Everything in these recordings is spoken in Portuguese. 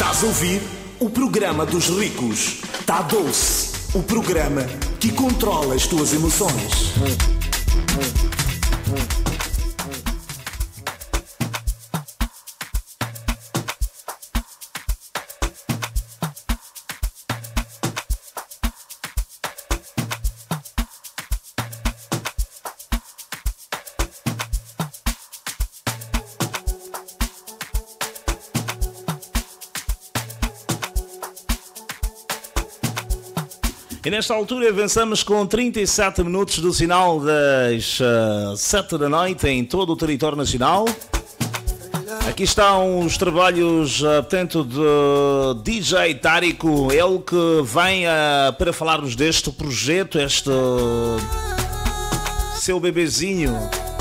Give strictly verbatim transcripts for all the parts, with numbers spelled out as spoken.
Estás a ouvir o programa dos ricos. Tá doce, o programa que controla as tuas emoções. E nesta altura avançamos com trinta e sete minutos do sinal das uh, sete da noite em todo o território nacional. Aqui estão os trabalhos, uh, portanto, de D J Tárico, ele que vem uh, para falar-nos deste projeto, este uh, seu bebezinho,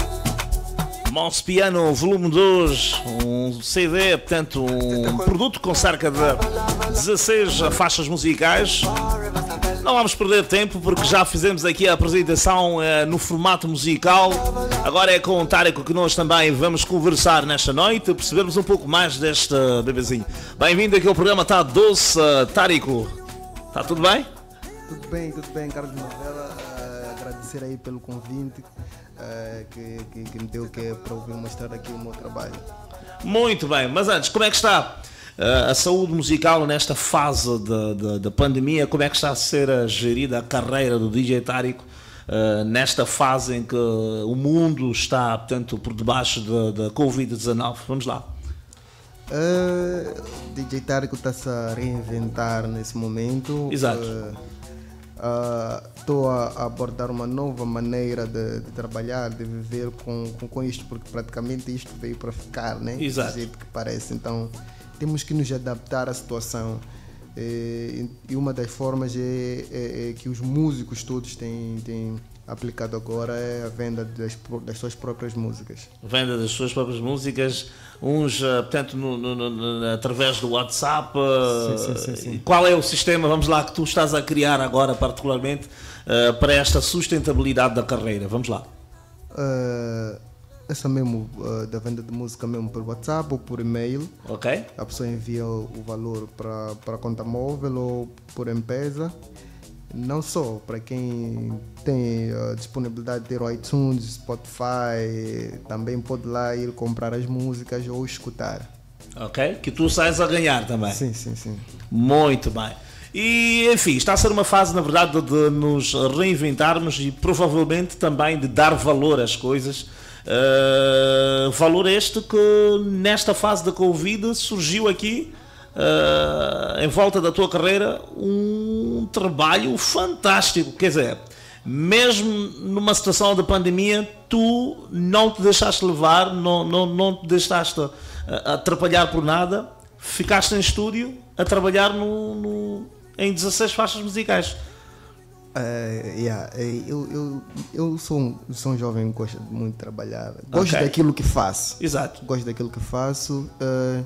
Mouse Piano Volume dois, um C D, portanto, um produto com cerca de dezasseis faixas musicais. Não vamos perder tempo porque já fizemos aqui a apresentação eh, no formato musical. Agora é com o Tárico que nós também vamos conversar nesta noite, percebermos um pouco mais deste bebezinho. Bem-vindo aqui ao programa Tá Doce, Tárico. Está tudo bem? Tudo bem, tudo bem, Carlos Novela. Uh, agradecer aí pelo convite uh, que, que, que me deu que, para ouvir mostrar aqui o meu trabalho. Muito bem, mas antes, como é que está a saúde musical nesta fase da pandemia? Como é que está a ser a gerida a carreira do D J Tárico uh, nesta fase em que o mundo está, portanto, por debaixo da covid dezanove? Vamos lá. Uh, D J Tárico está-se a reinventar nesse momento. Exato. Estou uh, uh, a abordar uma nova maneira de, de trabalhar, de viver com, com, com isto, porque praticamente isto veio para ficar, né? Exato. Do jeito que parece. Então temos que nos adaptar à situação e, e uma das formas é, é, é que os músicos todos têm, têm aplicado agora é a venda das, das suas próprias músicas. Venda das suas próprias músicas, uns, portanto, no, no, no, através do WhatsApp. Sim, sim, sim, sim. Qual é o sistema, vamos lá, que tu estás a criar agora particularmente uh, para esta sustentabilidade da carreira? Vamos lá. Uh, Essa mesmo, uh, da venda de música mesmo por WhatsApp ou por e-mail. Ok. A pessoa envia o, o valor para, para a conta móvel ou por M-Pesa. Não só para quem tem uh, disponibilidade de ter o iTunes, Spotify, também pode lá ir comprar as músicas ou escutar. Ok, que tu sais a ganhar também. Sim, sim, sim. Muito bem. E, enfim, está a ser uma fase, na verdade, de nos reinventarmos e provavelmente também de dar valor às coisas. Uh, valor este que nesta fase da Covid surgiu aqui uh, em volta da tua carreira um trabalho fantástico, quer dizer, mesmo numa situação de pandemia tu não te deixaste levar, não, não, não te deixaste uh, atrapalhar por nada, ficaste em estúdio a trabalhar no, no, em dezasseis faixas musicais. Uh, yeah, eu, eu, eu sou, um, sou um jovem que gosta muito de trabalhar, gosto Okay. daquilo que faço. Exato. Gosto daquilo que faço. Uh,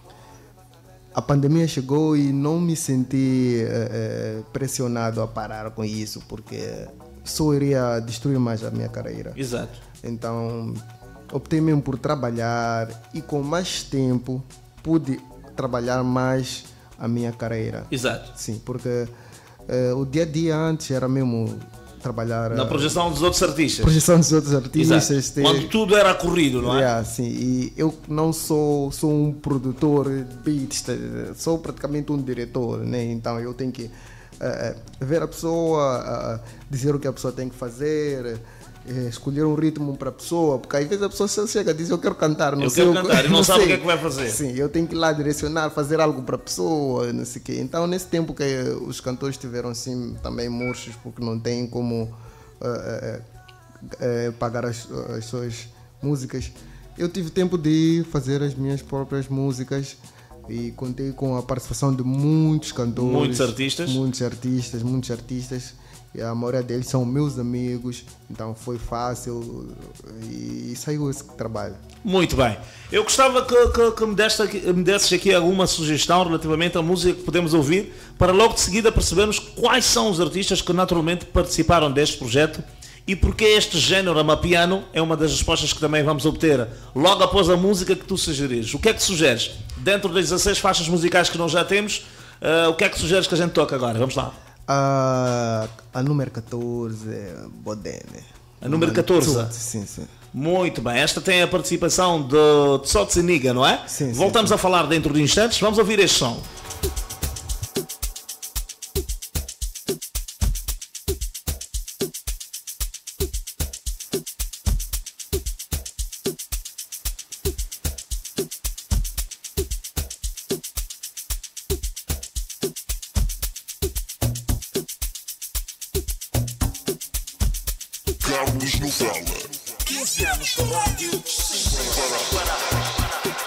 a pandemia chegou e não me senti uh, uh, pressionado a parar com isso, porque só iria destruir mais a minha carreira. Exato. Então optei mesmo por trabalhar e com mais tempo pude trabalhar mais a minha carreira. Exato. Sim, porque Uh, o dia a dia antes era mesmo trabalhar na projeção dos outros artistas. projeção dos outros artistas. Exato. Ter... Quando tudo era corrido, não é? Yeah, sim. E eu não sou, sou um produtor de beats, sou praticamente um diretor, né? Então eu tenho que uh, ver a pessoa, uh, dizer o que a pessoa tem que fazer, uh, escolher um ritmo para a pessoa, porque às vezes a pessoa chega e diz eu quero cantar, não eu sei quero cantar e não, não sabe sei. o que é que vai fazer. Sim, eu tenho que ir lá direcionar, fazer algo para a pessoa, não sei o quê. Então nesse tempo que os cantores estiveram assim também murchos, porque não têm como uh, uh, uh, pagar as, as suas músicas, eu tive tempo de fazer as minhas próprias músicas e contei com a participação de muitos cantores, muitos artistas, muitos artistas, muitos artistas. E a maioria deles são meus amigos, então foi fácil e saiu esse trabalho. Muito bem. Eu gostava que, que, que me, deste aqui, me desses aqui alguma sugestão relativamente à música que podemos ouvir, para logo de seguida percebermos quais são os artistas que naturalmente participaram deste projeto E porque este género amapiano é uma das respostas que também vamos obter logo após a música que tu sugerires. O que é que sugeres? Dentro das dezasseis faixas musicais que nós já temos, uh, o que é que sugeres que a gente toque agora? Vamos lá. Uh, a número catorze, Bodene. A número catorze? Sim, sim. Muito bem. Esta tem a participação de Tsotsi Niga, não é? Sim, Voltamos sim, sim. a falar dentro de instantes. Vamos ouvir este som. Carlos Novela. quinze anos de rádio sem parar.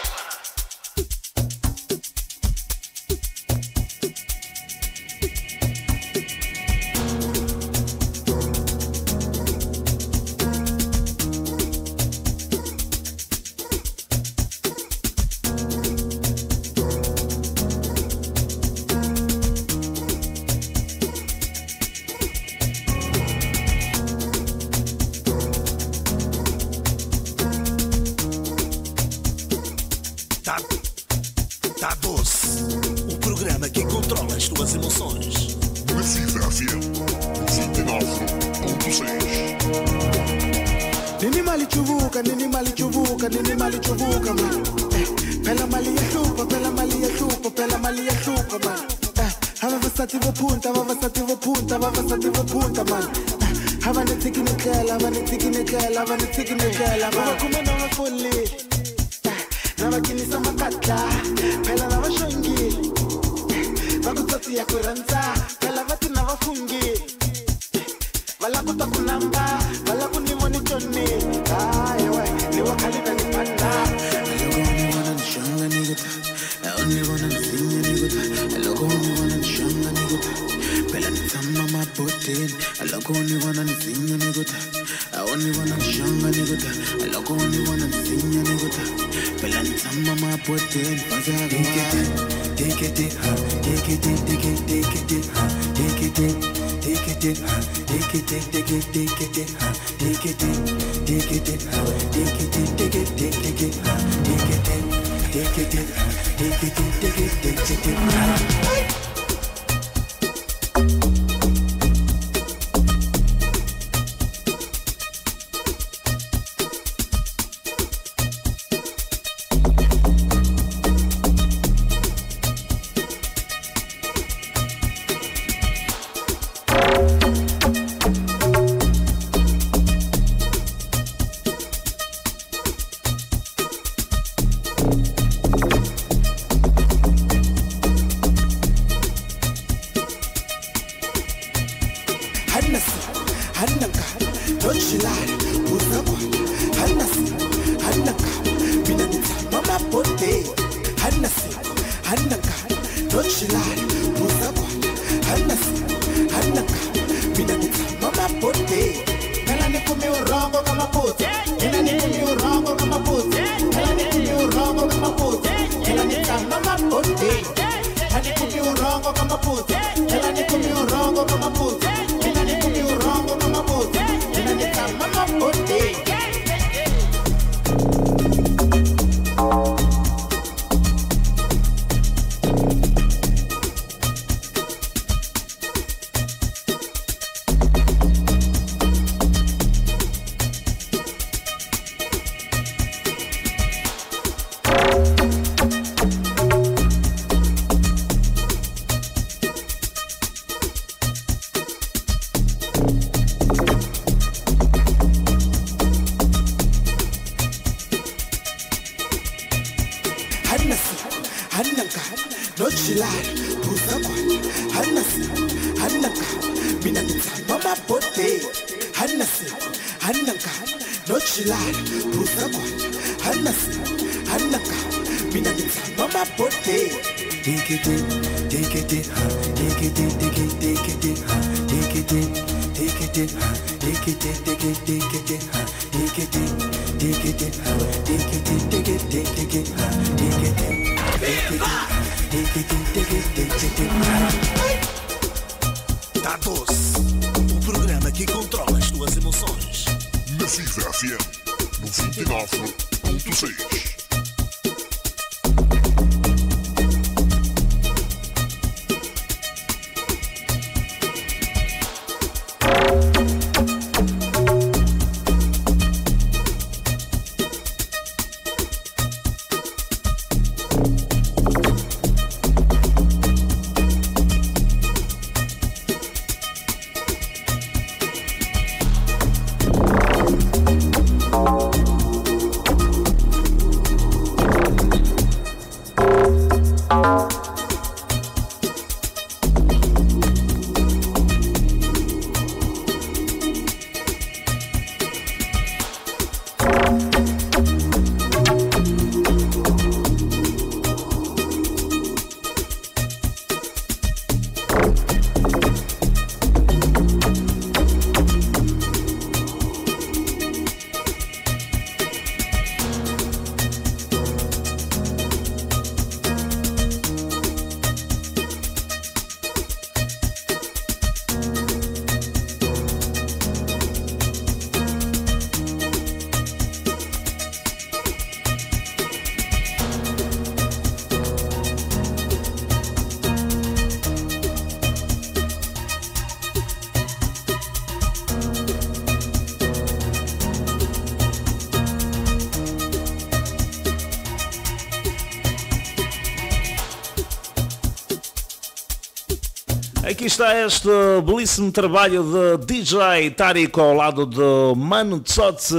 Tá doce, o programa que controla as tuas emoções. Na Vida F M, vinte e nove ponto seis. Nini mali chuvuka, nini mali chuvuka, nini mali chuvuka man. Eh, pela mali ya chupa, pela mali ya chupa, pela mali ya chupa man. Eh, hava vasati vo punta, hava vasati vo punta, hava vasati vo punta man. Eh, hava ne tiki ne kela, hava ne tiki ne kela, hava ne tiki ne kela man. Hava kume na mafuli. Navakini sama kata, pela na vashongi. Vakutati ya kuranta, pela vati na vafungi. Vala kuta kunamba, vala kunimoni choni. Ay, we, ni wakali na ni panda. Hello, only wanna shanga nigga. I only wanna sing nigga. Hello, only wanna shanga nigga. Pela ni sama ma putin. Hello, only wanna sing nigga. I only wanna shanga nigga. Hello, only wanna sing nigga. Pela ni sama ma putin. Take it, take it, take it, take it, take it, take it, take it, take it. Take it, take it, take it, take it, take it, take it, take it, take it, take it, take it, take it, take it, take it. Tá doce, o programa que controla as tuas emoções. emoções. Massiva F M noventa e nove ponto seis. Aqui está este belíssimo trabalho de D J Tarico ao lado de Manu Tsotsi.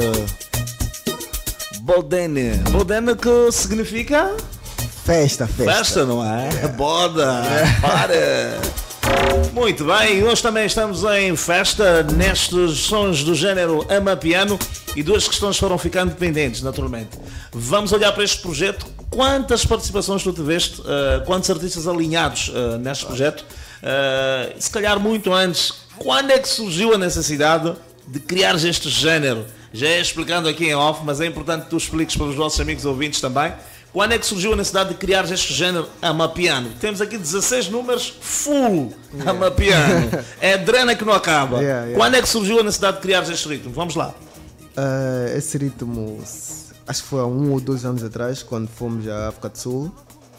Bodene. Bodene que significa? Festa, festa. Festa, não é? é. Boda. É. Para. Muito bem, hoje também estamos em festa nestes sons do género Amapiano e duas questões foram ficando pendentes, naturalmente. Vamos olhar para este projeto. Quantas participações tu tiveste? Uh, quantos artistas alinhados uh, neste projeto? Uh, se calhar muito antes, quando é que surgiu a necessidade de criar este género? Já é explicando aqui em off, mas é importante que tu expliques para os nossos amigos ouvintes também. Quando é que surgiu a necessidade de criar este género Amapiano? Temos aqui dezesseis números full yeah. Amapiano. É drena que não acaba. Yeah, yeah. Quando é que surgiu a necessidade de criar este ritmo? Vamos lá. Uh, esse ritmo, acho que foi há um ou dois anos atrás, quando fomos à África do Sul.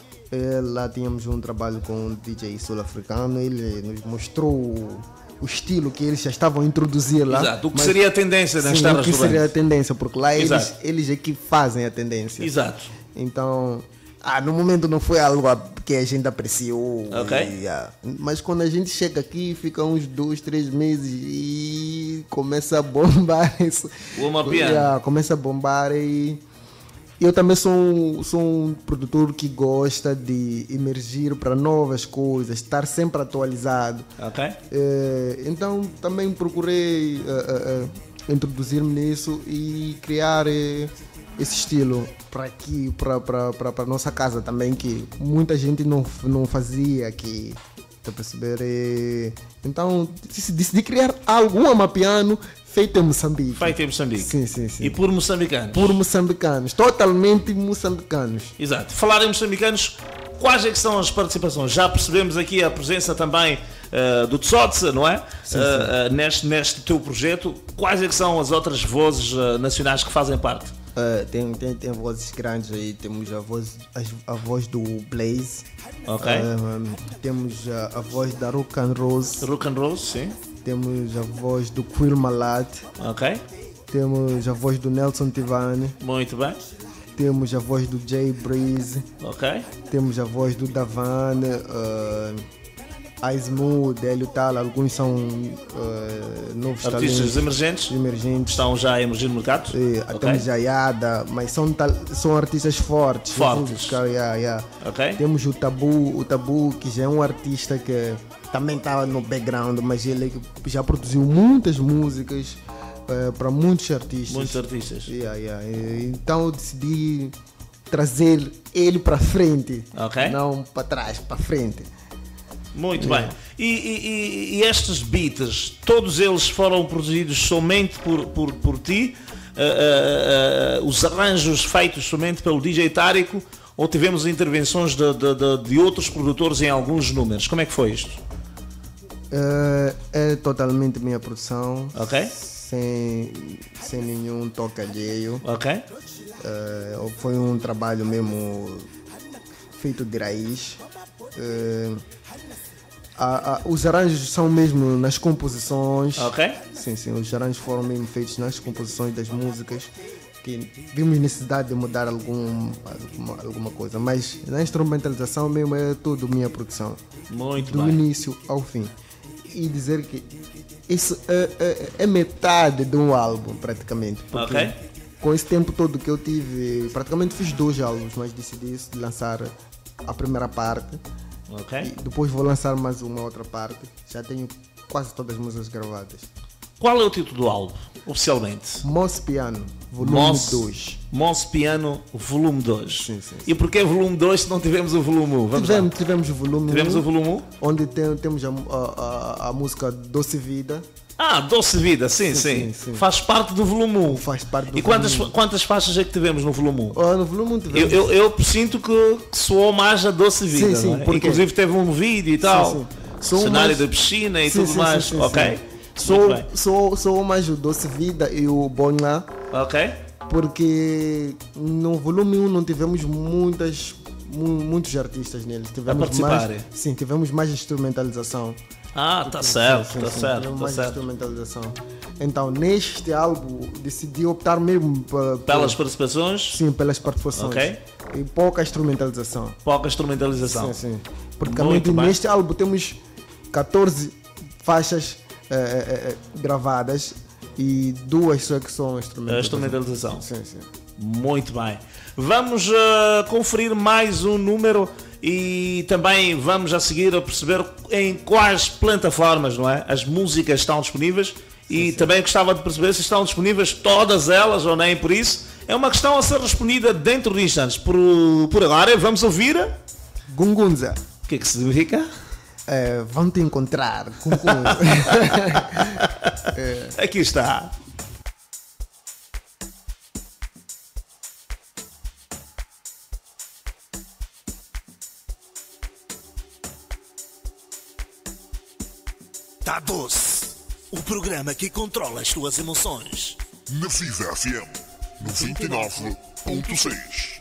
Lá tínhamos um trabalho com um D J sul-africano. Ele nos mostrou o estilo que eles já estavam a introduzir lá. Exato, o que seria a tendência nas terras do o que seria a tendência, porque lá eles, eles é que fazem a tendência. Exato. Então, ah, no momento não foi algo que a gente apreciou. Ok. E, ah, mas quando a gente chega aqui, fica uns dois, três meses e começa a bombar isso. O Amapiano. Yeah, começa a bombar e... Eu também sou um, sou um produtor que gosta de emergir para novas coisas, estar sempre atualizado. Ok. É, então também procurei uh, uh, introduzir-me nisso e criar uh, esse estilo para aqui, para a nossa casa também, que muita gente não, não fazia aqui. Tá perceber? E, então decidi criar algo, um Amapiano feito em Moçambique. Feito em Moçambique. Sim, sim, sim. E por moçambicanos. Por moçambicanos, totalmente moçambicanos. Exato. Falar em moçambicanos, quais é que são as participações? Já percebemos aqui a presença também uh, do Tsotsi, não é? Sim, sim. Uh, uh, neste, neste teu projeto. Quais é que são as outras vozes uh, nacionais que fazem parte? Uh, tem, tem, tem vozes grandes aí, temos a voz, a, a voz do Blaze, okay. uh, temos a, a voz da Rook and Rose, Rook and Rose, sim. Temos a voz do Quil Malat, okay. Temos a voz do Nelson Tivani, muito bem. Temos a voz do Jay Breeze, okay. Temos a voz do Davan, uh, Aismu, Délio Tal, alguns são uh, novos artistas talentos, emergentes, emergentes, estão já a emergir no mercado. É, okay. Temos a Yada, mas são, são artistas fortes. Fortes. Yeah, yeah. Okay. Temos o Tabu, o Tabu, que já é um artista que também estava no background, mas ele já produziu muitas músicas uh, para muitos artistas. Muitos artistas. Yeah, yeah. Então eu decidi trazer ele para frente, okay. Não para trás, para frente. Muito yeah. bem. E, e, e estes beats, todos eles foram produzidos somente por, por, por ti? Uh, uh, uh, os arranjos feitos somente pelo D J Tarico? Ou tivemos intervenções de, de, de, de outros produtores em alguns números? Como é que foi isto? Uh, é totalmente minha produção. Ok. sem, sem nenhum toque alheio. Ok. Uh, foi um trabalho mesmo feito de raiz. Uh, a, a, os arranjos são mesmo nas composições. Ok. Sim, sim, os arranjos foram mesmo feitos nas composições das músicas, que vimos necessidade de mudar algum, alguma, alguma coisa, mas na instrumentalização mesmo é tudo minha produção. Muito do bem. início ao fim. E dizer que isso é, é, é metade de um álbum, praticamente. Porque Ok. com esse tempo todo que eu tive, praticamente fiz dois álbuns, mas decidi lançar a primeira parte. Ok. E depois vou lançar mais uma outra parte. Já tenho quase todas as músicas gravadas. Qual é o título do álbum, oficialmente? Moss Piano, volume Moss- dois. Moss Piano, volume dois. Sim, sim, sim. E porquê volume dois se não tivemos o volume um? Vamos Tivemos, lá. tivemos o volume Tivemos um, o volume um? onde tem, temos a, a, a, a música Doce Vida. Ah, Doce Vida, sim, sim. Sim, sim, sim. Faz parte do volume um. Faz parte do E quantas, volume um. quantas faixas é que tivemos no volume um? Oh, no volume um Eu, tivemos. eu, eu sinto que que soou mais a Doce Vida, Sim, sim, não é? porque- Inclusive teve um vídeo e tal, sim. Soou cenário mais- da piscina e Sim, tudo sim, mais, sim, sim, ok? sim. Muito Sou, bem. sou, sou mais o Doce Vida e o Bonha, Ok? porque no volume um não tivemos muitas, mu- muitos artistas neles. Tivemos participarem. mais, sim, tivemos mais instrumentalização. Ah, tá certo, Sim, tá sim, certo, tivemos tá mais certo. instrumentalização. Então, neste álbum, decidi optar mesmo pa- pa- Pelas participações, sim, pelas participações. Ok. E pouca instrumentalização. pouca instrumentalização. Sim, sim. Praticamente Muito bem. neste álbum temos catorze faixas eh, eh, eh, gravadas e duas só que são A instrumentalização. instrumentalização. Sim, sim. Muito bem. Vamos uh, conferir mais um número e também vamos a seguir a perceber em quais plataformas, não é? As músicas estão disponíveis e também gostava de perceber se estão disponíveis todas elas ou nem por isso. É uma questão a ser respondida dentro de instantes. Por, por agora, vamos ouvir. Gungunza, O que é que significa? eh, vão te encontrar. Gungunza. Aqui está. Tá doce. O programa que controla as tuas emoções. Na Viva F M noventa e nove ponto seis.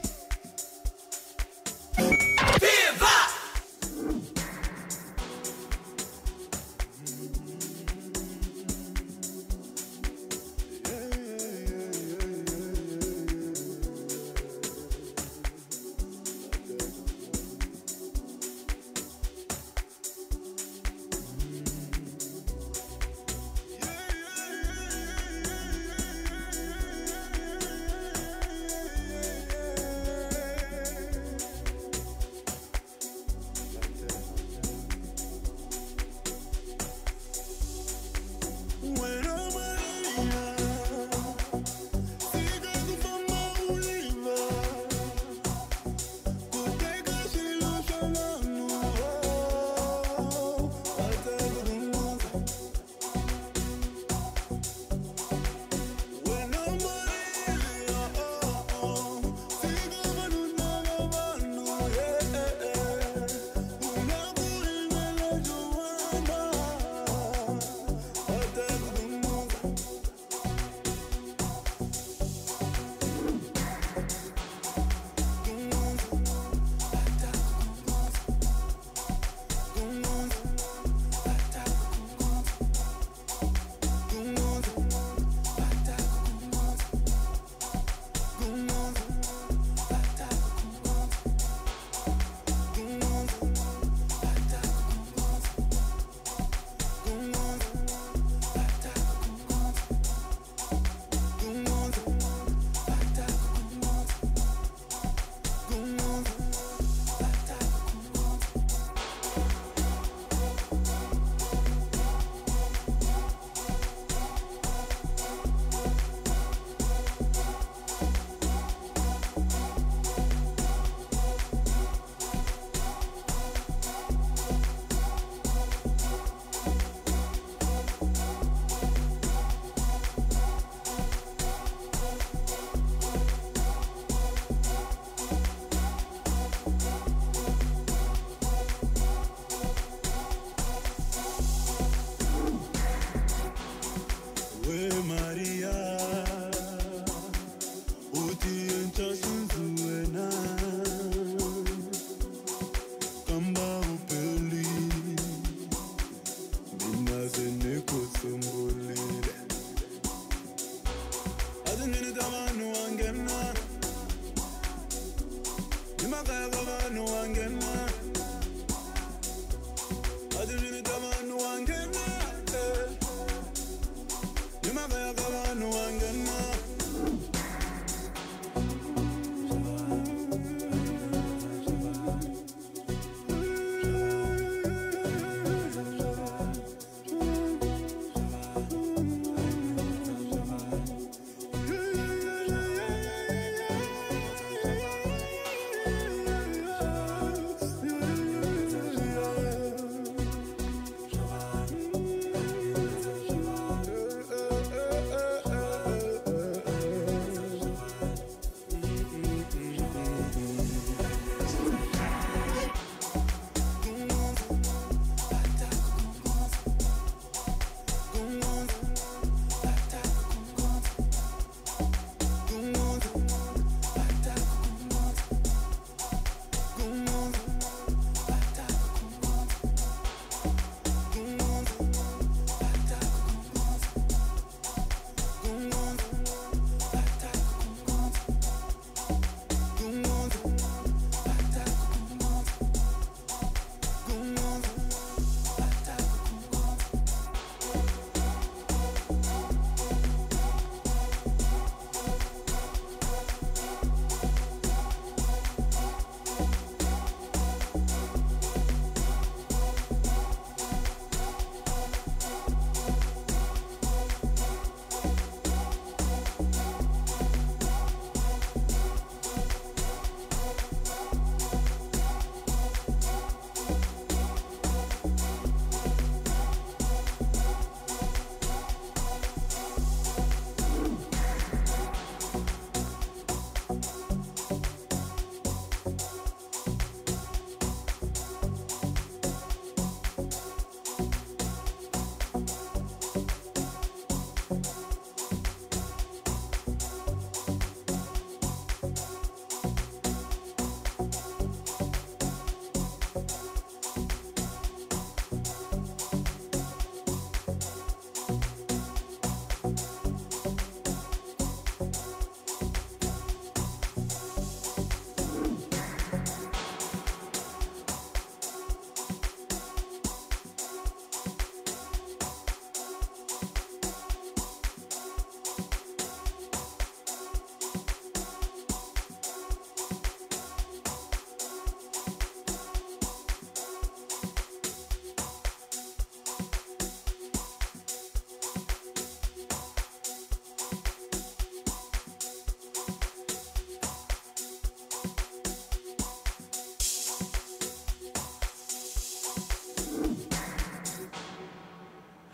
Yeah.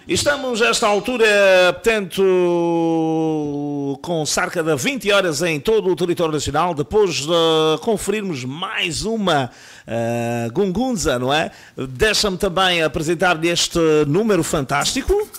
Estamos a esta altura, portanto, com cerca de vinte horas em todo o território nacional, depois de conferirmos mais uma uh, gungunza, não é? Deixa-me também apresentar-lhe este número fantástico.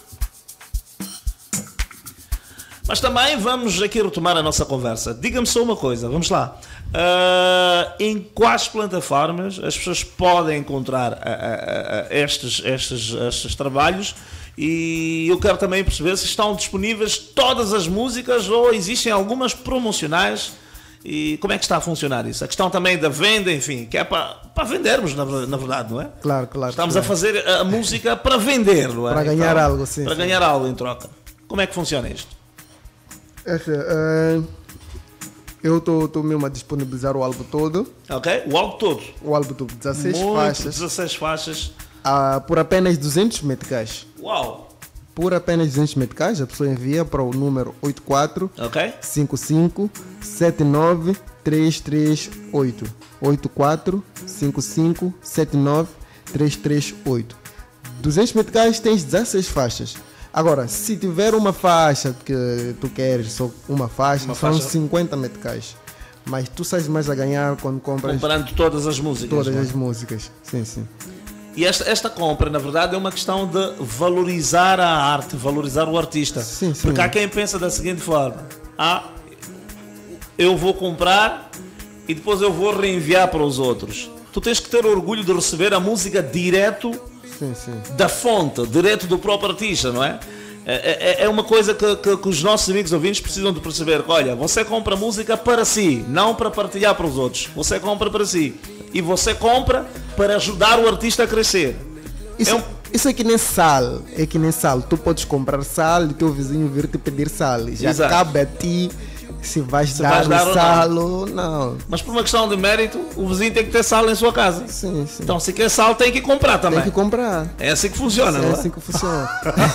Mas também vamos aqui retomar a nossa conversa. Diga-me só uma coisa, vamos lá. Uh, em quais plataformas as pessoas podem encontrar uh, uh, uh, estes, estes, estes trabalhos? E eu quero também perceber se estão disponíveis todas as músicas ou existem algumas promocionais. E como é que está a funcionar isso? A questão também da venda, enfim, que é para, para vendermos, na, na verdade, não é? Claro, claro. Estamos claro. a fazer a música para vender, não é? Para ganhar então, algo, sim. Para sim. ganhar algo em troca. Como é que funciona isto? Essa, uh, eu estou mesmo a disponibilizar o álbum todo. Ok? O álbum todo. O álbum todo, dezasseis Muito, faixas. dezasseis faixas. Uh, por apenas duzentos meticais. Uau! Por apenas duzentos meticais, a pessoa envia para o número oito quatro Ok? cinco cinco sete nove três três oito. oito quatro cinco cinco sete nove três três oito. duzentos meticais tens dezasseis faixas. Agora, se tiver uma faixa que tu queres, só uma faixa, Uma são faixa. cinquenta meticais. Mas tu sais mais a ganhar quando compras Comparando todas as músicas. todas não é? as músicas. Sim, sim. E esta, esta compra, na verdade, é uma questão de valorizar a arte, valorizar o artista. Sim, sim. Porque há quem pensa da seguinte forma: ah, eu vou comprar e depois eu vou reenviar para os outros. Tu tens que ter orgulho de receber a música direto Sim, sim. da fonte, direto do próprio artista, não é? É, é, é uma coisa que, que, que os nossos amigos ouvintes precisam de perceber. Olha, você compra música para si, não para partilhar para os outros. Você compra para si. E você compra para ajudar o artista a crescer. Isso É um- isso é que nem sal. É que nem sal. Tu podes comprar sal e teu vizinho vir te pedir sal. Já Exato. cabe a ti se vais Se dar, vais dar ou o sal ou não. Mas por uma questão de mérito, o vizinho tem que ter sal em sua casa. Sim, sim. Então, se quer sal, tem que comprar também. Tem que comprar. É assim que funciona, É não é? assim que funciona.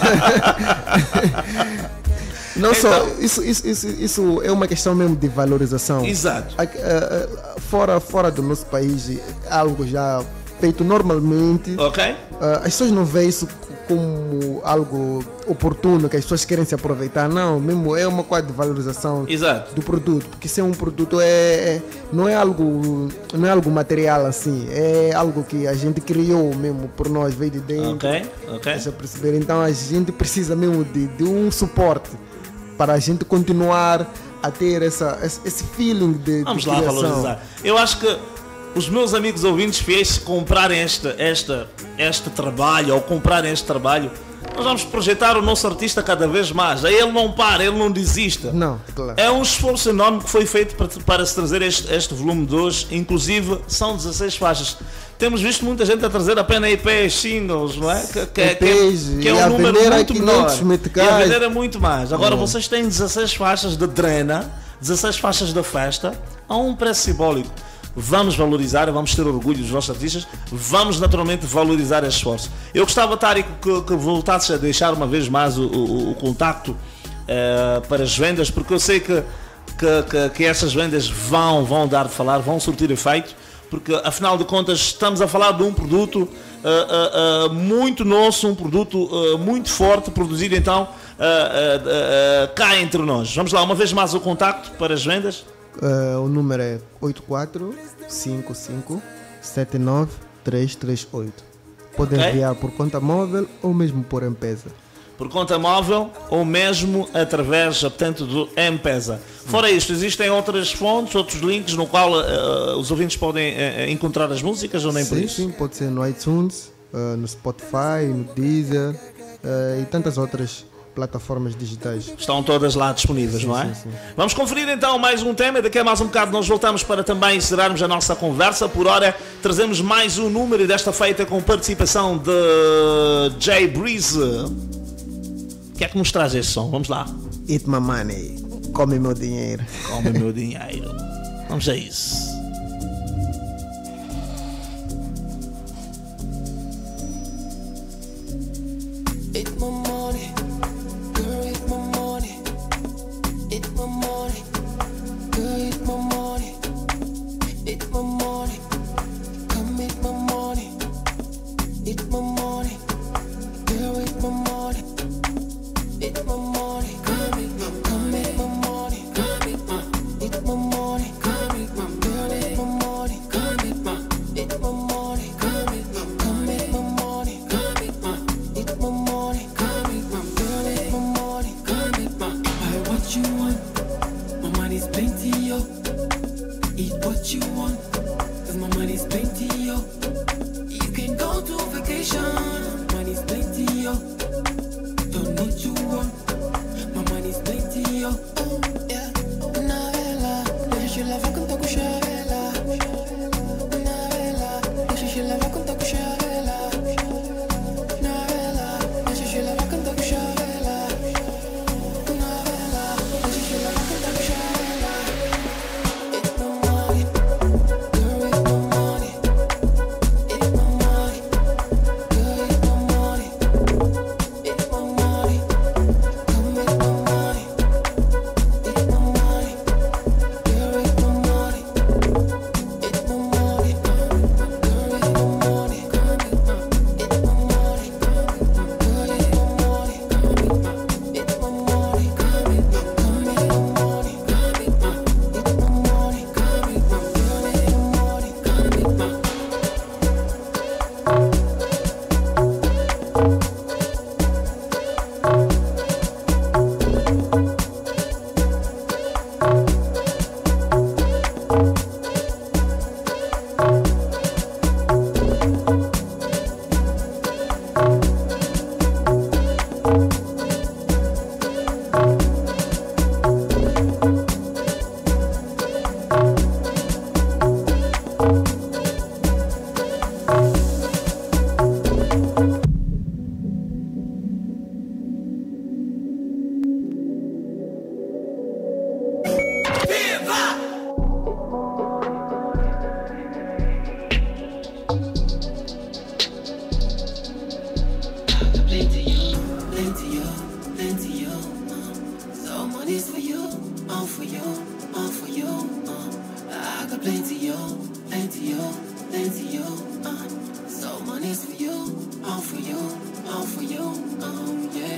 Não só, Então- isso, isso, isso, isso é uma questão mesmo de valorização. Exato. Aqui, eh, eh, Fora, fora do nosso país, é algo já feito normalmente. Ok? Eh, As pessoas não veem isso como algo oportuno, que as pessoas querem se aproveitar. Não, mesmo é uma coisa de valorização Exato. do produto, porque se é um produto é, é- não é algo não é algo material assim, é algo que a gente criou mesmo por nós, veio de dentro. Ok? Ok? Deixa eu perceber. Então a gente precisa mesmo de, de um suporte para a gente continuar a ter essa, esse esse feeling de, de Vamos lá criação. valorizar. Eu acho que os meus amigos ouvintes fiéis, se comprarem este, este, este trabalho ou comprarem este trabalho, nós vamos projetar o nosso artista cada vez mais. Aí ele não para, ele não desista. Não, claro. É um esforço enorme que foi feito para, para se trazer este, este volume de hoje. Inclusive, são dezasseis faixas. Temos visto muita gente a trazer apenas E Ps, singles, não é? Que, que, é- que, é- E Ps, que é e um a número vender a muito menor. quinhentos E a meticais. vender é muito mais. Agora, Hum. vocês têm dezasseis faixas de drena, dezasseis faixas da festa, a um preço simbólico. Vamos valorizar, vamos ter orgulho dos nossos artistas, vamos naturalmente valorizar esse esforço. Eu gostava, Tárico, que, que voltasses a deixar uma vez mais o, o, o contacto eh, para as vendas, porque eu sei que, que, que, que essas vendas vão, vão dar de falar, vão surtir efeito, porque afinal de contas estamos a falar de um produto eh, eh, eh, muito nosso, um produto eh, muito forte, produzido então eh, eh, eh, cá entre nós. Vamos lá, uma vez mais o contacto para as vendas. Eh, o número é oito quatro cinco cinco sete nove três três oito. Pode Ok. enviar por conta móvel ou mesmo por M-Pesa. Por conta móvel ou mesmo através, portanto, do M-Pesa. Fora isto, existem outras fontes, outros links no qual eh, os ouvintes podem eh, encontrar as músicas ou nem por Sim, isso? sim, pode ser no iTunes, eh, no Spotify, no Deezer eh, e tantas outras plataformas digitais. Estão todas lá disponíveis, não é? sim, sim. Vamos conferir então mais um tema. Daqui a mais um bocado nós voltamos para também encerrarmos a nossa conversa. Por hora, trazemos mais um número e desta feita com participação de Jay Breeze. O que é que nos traz este som? Vamos lá. Eat my money, come meu dinheiro. Come meu dinheiro. Vamos a isso. Eat my money, girl, eat my money. Eat my money, girl, eat my money. Eat my money, come eat my money. Eat my money, girl, eat my money. this for you, all for you, all for you, oh yeah.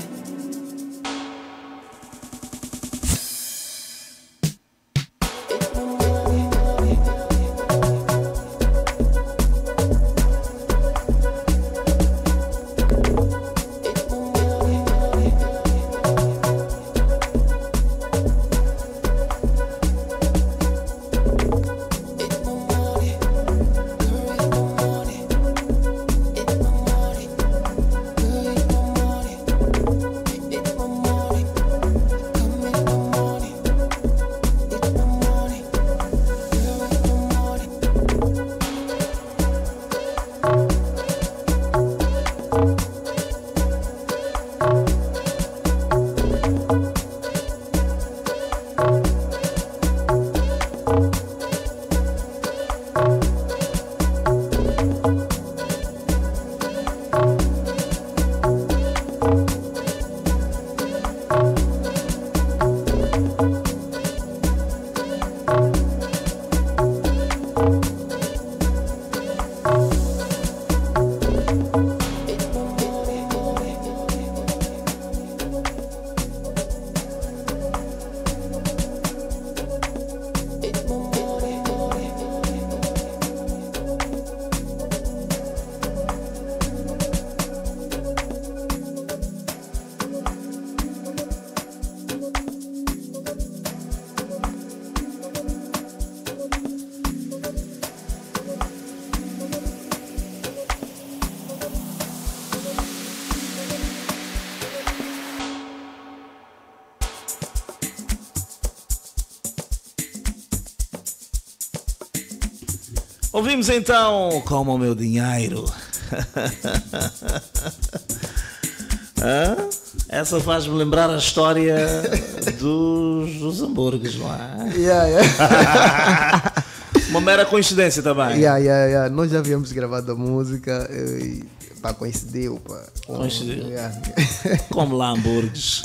Ouvimos então Como o Meu Dinheiro. Ah, essa faz-me lembrar a história dos, dos hambúrgueres, não é? Yeah, yeah. Uma mera coincidência também. Yeah, yeah, yeah. Nós já havíamos gravado a música e pá, coincidiu. Pá. Com, Coincidiu. Yeah. Como lá hambúrgueres.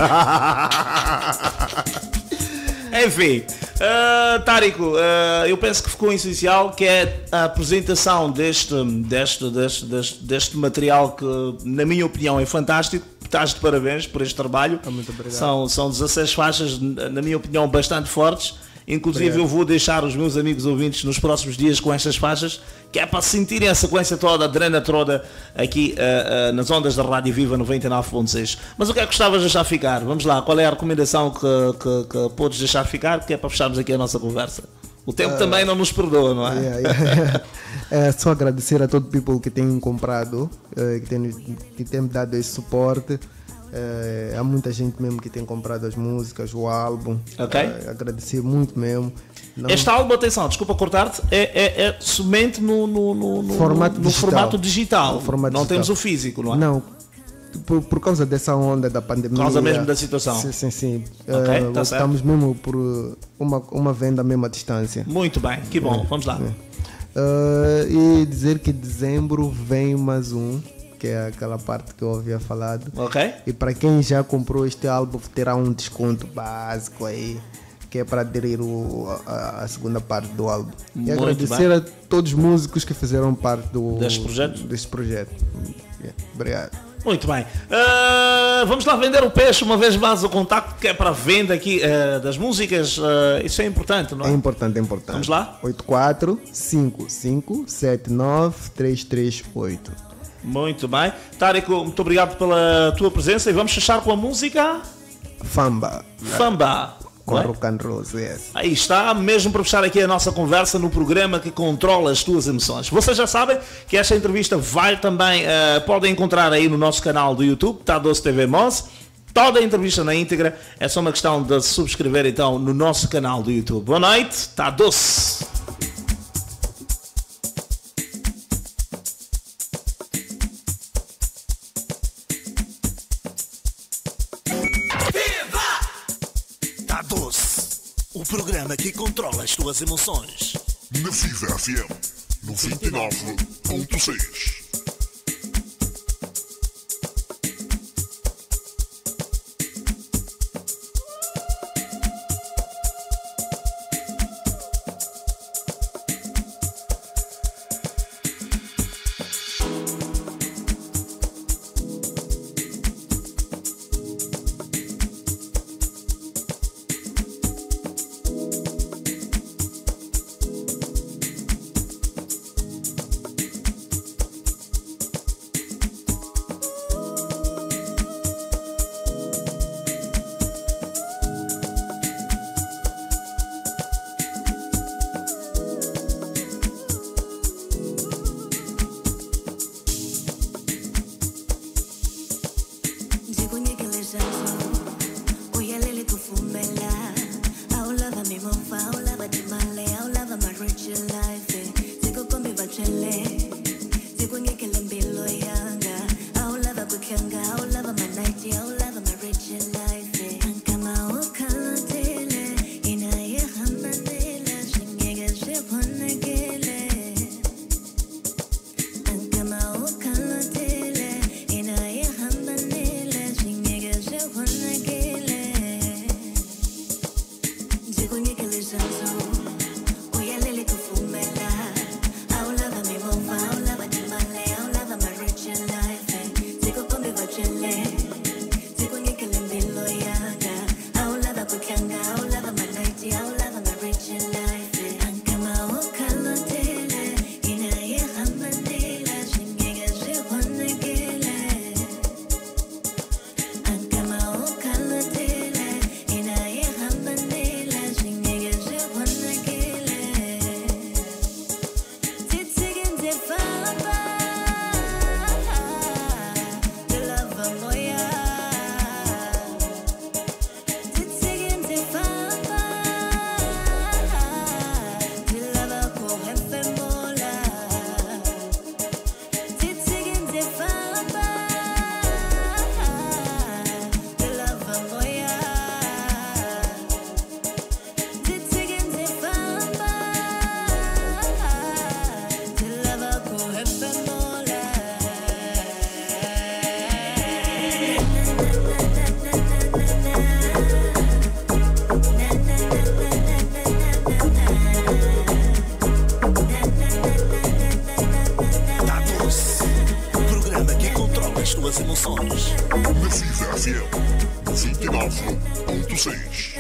Enfim, uh, Tárico, uh, eu penso que ficou essencial, que é a apresentação deste, deste, deste, deste, deste material que, na minha opinião, é fantástico. Estás de parabéns por este trabalho. Muito obrigado. São, são dezasseis faixas, na minha opinião, bastante fortes. Inclusive Obrigado. Eu vou deixar os meus amigos ouvintes nos próximos dias com estas faixas, que é para sentirem a sequência toda, a drena toda aqui uh, uh, nas ondas da Rádio Viva noventa e nove ponto seis. Mas o que é que gostavas de deixar ficar? Vamos lá, qual é a recomendação que, que, que podes deixar ficar, que é para fecharmos aqui a nossa conversa? O tempo uh, também não nos perdoa, não é? Yeah, yeah. É só agradecer a todo o people que tem comprado, uh, que tem, que tem me dado esse suporte. Uh, há muita gente mesmo que tem comprado as músicas, o álbum. Ok. Uh, agradecer muito mesmo. Não... Este álbum, atenção, desculpa cortar-te, é, é, é somente no, no, no, no, formato, no digital. formato digital. No formato não digital. temos o físico, não é? Não. Por, por causa dessa onda da pandemia. Por causa mesmo da situação. Sim, sim, sim. Ok, uh, tá estamos certo. mesmo por uma, uma venda mesmo à distância. Muito bem, que bom, vamos lá. Uh, e dizer que dezembro vem mais um, que é aquela parte que eu havia falado. Ok. E para quem já comprou este álbum terá um desconto básico aí, que é para aderir o, a, a segunda parte do álbum. E Muito agradecer bem. a todos os músicos que fizeram parte do, Deste projeto? deste projeto. Yeah. Obrigado. Muito bem. Uh, vamos lá vender o peixe uma vez mais, o contacto que é para venda aqui uh, das músicas. Uh, isso é importante, não é? É importante, é importante. Vamos lá? oito quatro cinco cinco sete nove três três oito. Muito bem. Tárico, muito obrigado pela tua presença e vamos fechar com a música Famba. Famba. Com não é? rock and roll, yes. Aí está, mesmo para fechar aqui a nossa conversa no programa que controla as tuas emoções. Vocês já sabem que esta entrevista vai também, uh, podem encontrar aí no nosso canal do YouTube, Tá Doce T V Moz. Toda a entrevista na íntegra, é só uma questão de subscrever então no nosso canal do YouTube. Boa noite, Tá Doce. O programa que controla as tuas emoções. Na Viva F M noventa e nove ponto seis. tuas emoções. Massiva F M noventa e nove ponto seis.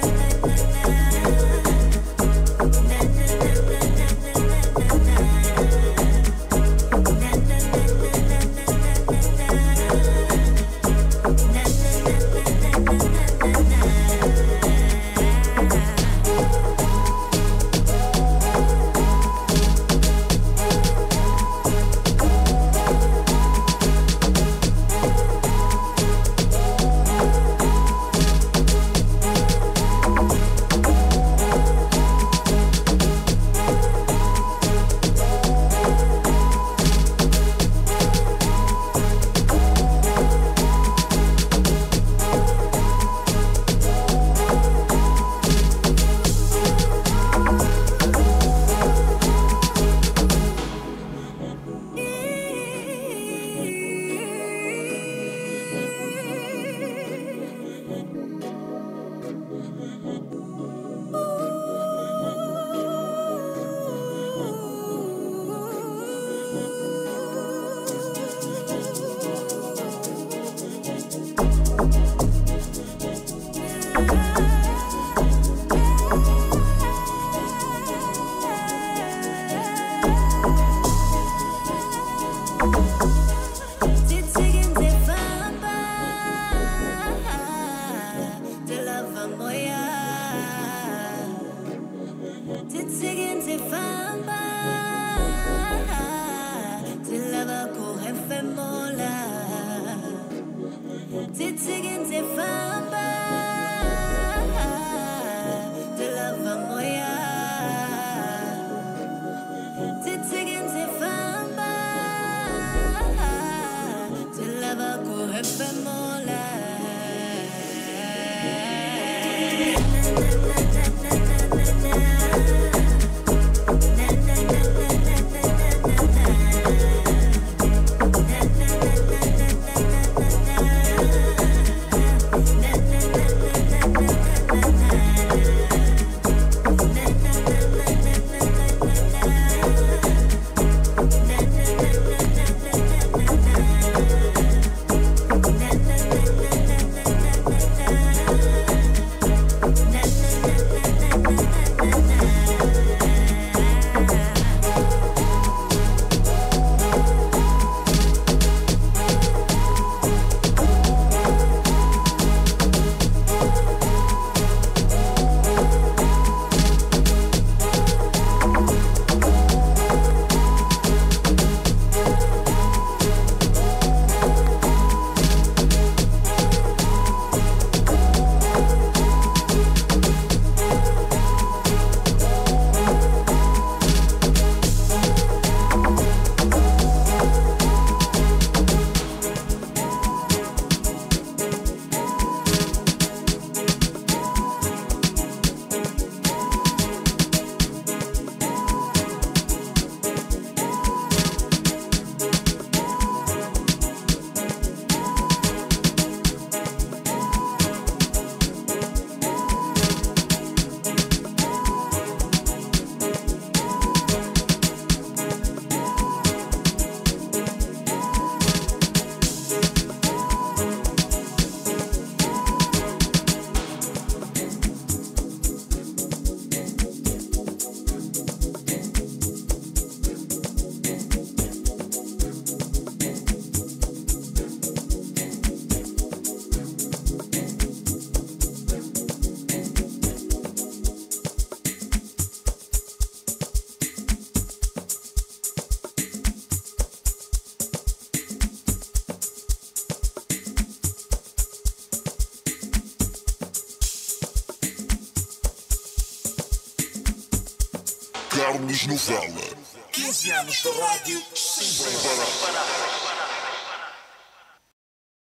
Carlos Novella. quinze anos de rádio sem parar.